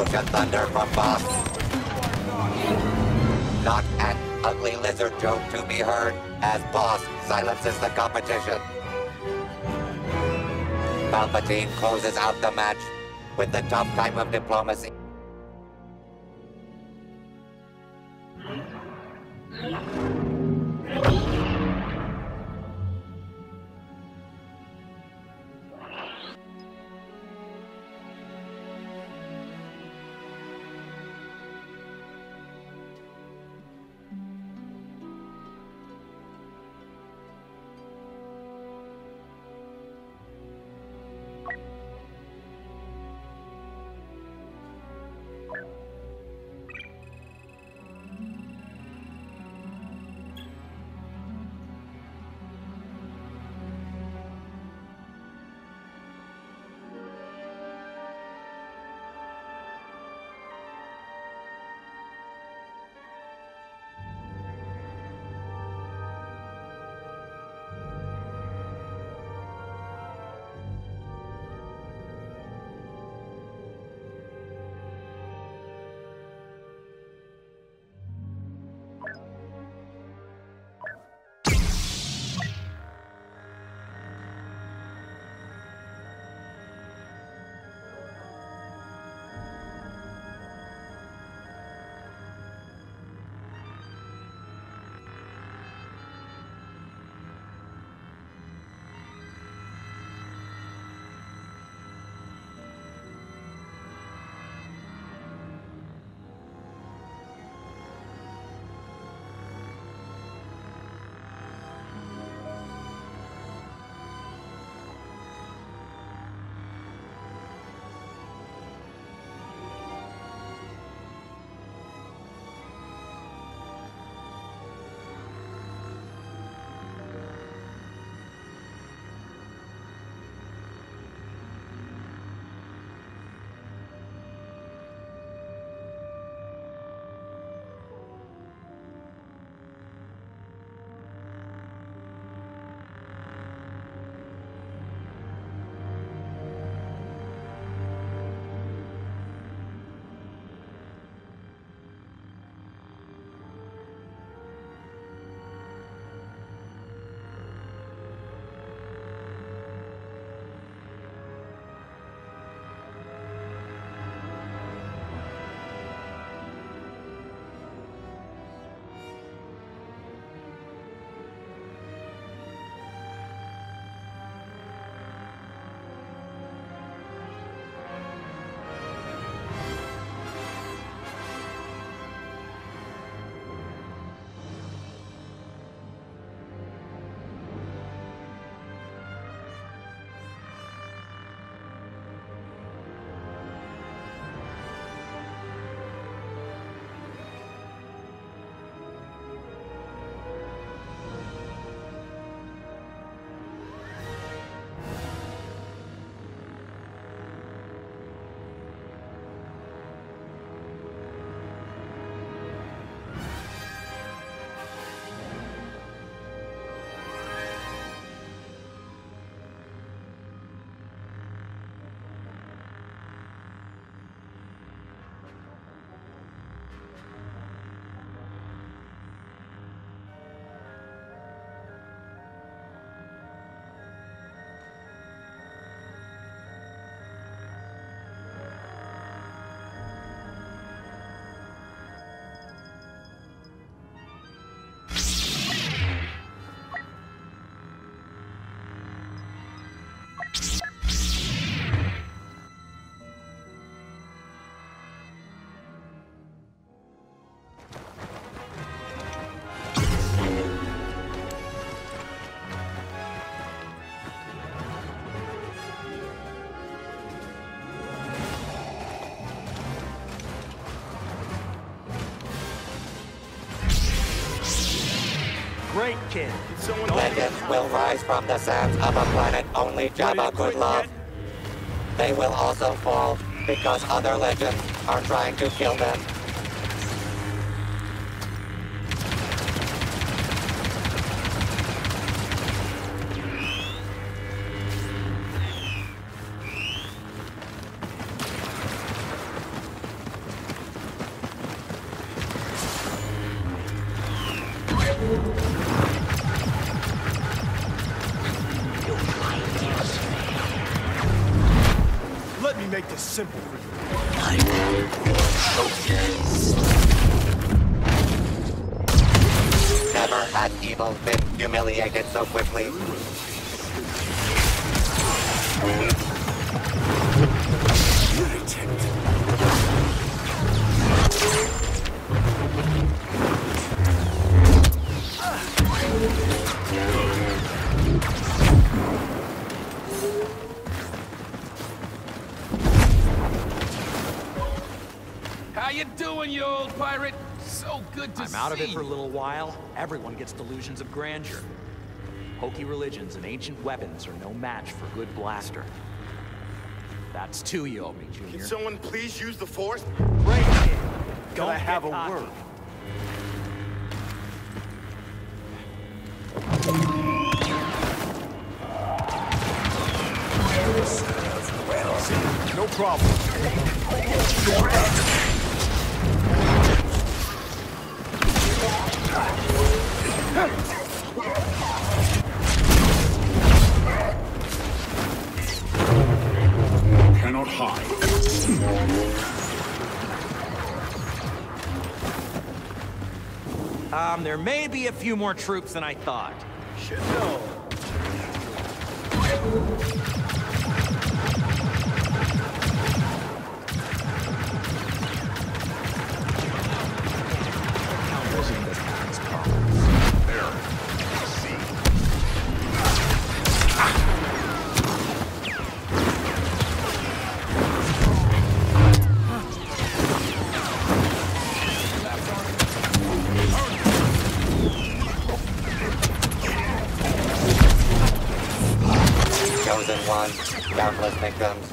ocean thunder from Boss. Not an ugly lizard joke to be heard as Boss silences the competition. Palpatine closes out the match with the tough type of diplomacy. Great kid. Legends will rise from the sands of a planet only Jabba could love. They will also fall because other legends are trying to kill them. Let me make this simple for you. Never has evil been humiliated so quickly. How you doing, you old pirate? So good to see you. I'm out of it for a little while. Everyone gets delusions of grandeur. Hokey religions and ancient weapons are no match for good blaster. That's two you owe me, Junior. Can someone please use the Force? Break it! Don't have a word. No problem. Cannot hide. There may be a few more troops than I thought. Should know. Chosen one, countless victims.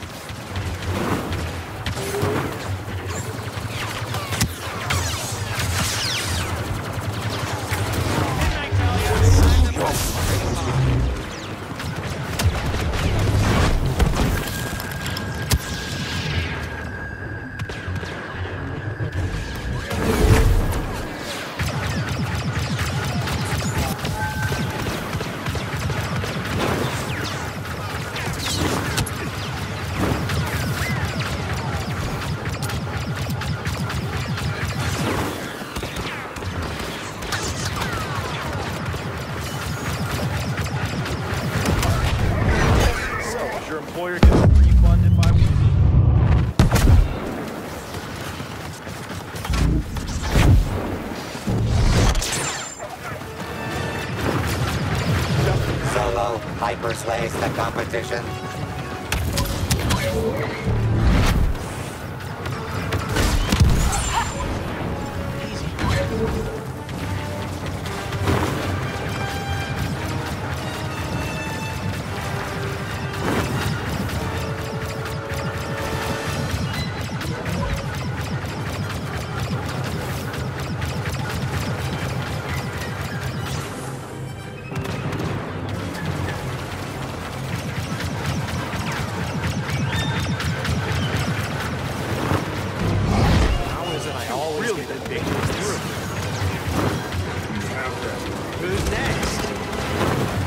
Your employer gets a refund if I win. Solo hyper slays the competition. How is it I always Really get the big. Who's next?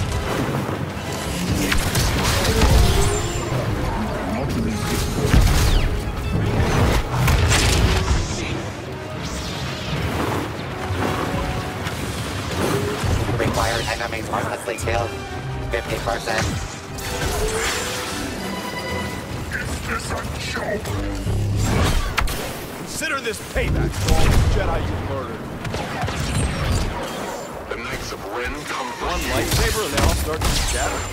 Required enemies harmlessly killed. 50%. Consider this payback for all the Jedi you murdered. The Knights of Ren come for One you. lightsaber and they all start to scatter.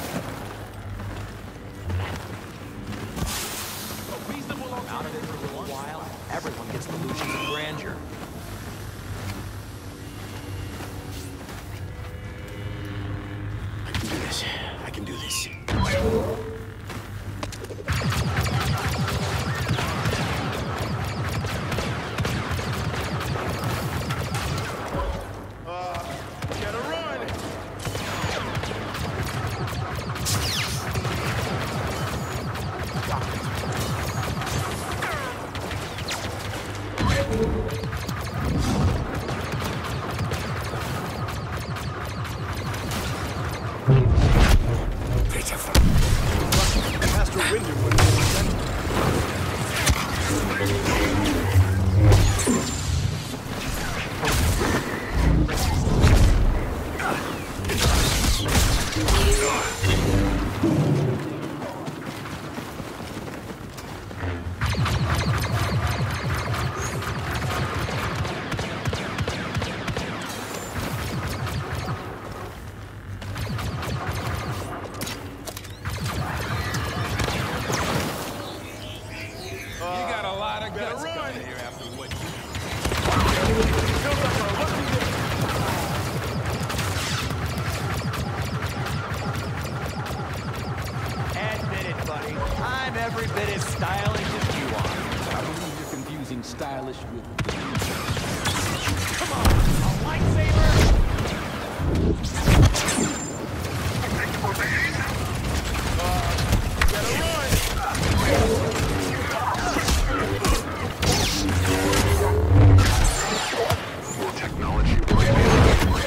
Out of it for a little while. Everyone gets delusions of grandeur. I can do this. I can do this. Gotta run!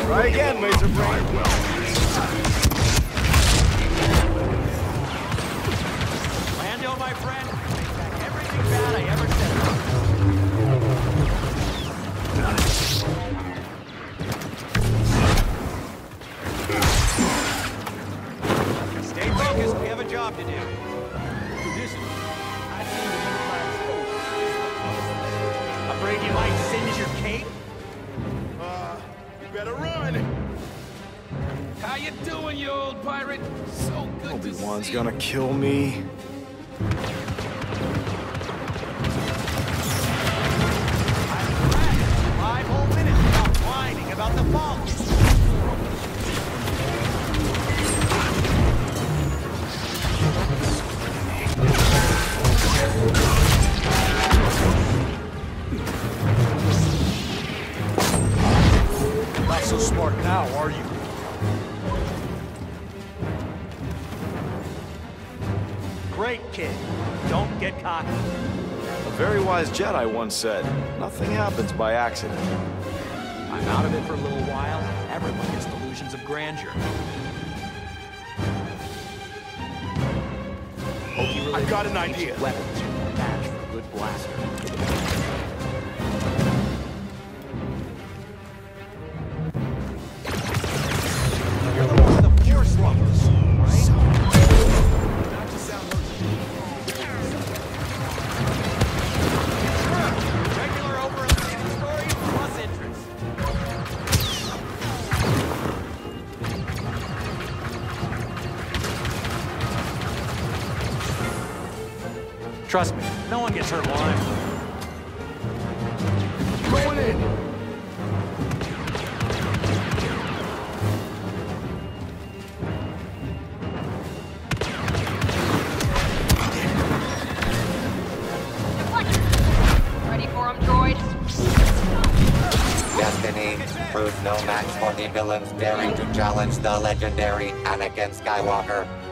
Try again, Laser Brain. Lando, my friend, take back everything bad I ever said about you. Stay focused, we have a job to do. Afraid you might singe your cape? You better run. How you doing, you old pirate? So good to see Obi-Wan's you. gonna kill me. I'm glad 5 whole minutes without whining about the fault. Not so smart now, are you? Great kid. Don't get cocky. A very wise Jedi once said, nothing happens by accident. I'm out of it for a little while. Everyone gets delusions of grandeur. I've got an idea. Weapons are no match for a good blaster. You're the one with the force lovers, right? Not to sound Regular over-the-city stories plus interest. Trust me, no one gets hurt while I'm Going in. Ready for him, droid? Destiny proves no match for the villains daring to challenge the legendary Anakin Skywalker.